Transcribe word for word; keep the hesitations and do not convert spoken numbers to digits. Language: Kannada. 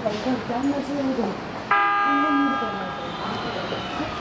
か行かれてあんな強いでこんなにいると思うと。